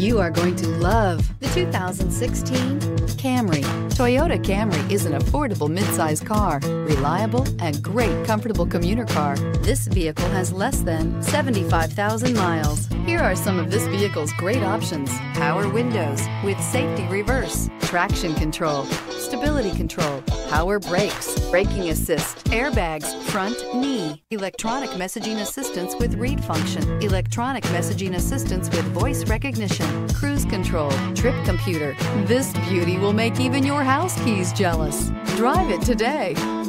You are going to love the 2016 Camry. Toyota Camry is an affordable midsize car, reliable and great comfortable commuter car. This vehicle has less than 75,000 miles. Here are some of this vehicle's great options: power windows with safety reverse, traction control, stability control, power brakes, braking assist, airbags, front knee, electronic messaging assistance with read function, electronic messaging assistance with voice recognition, cruise control, trip computer. This beauty will make even your house keys jealous. Drive it today.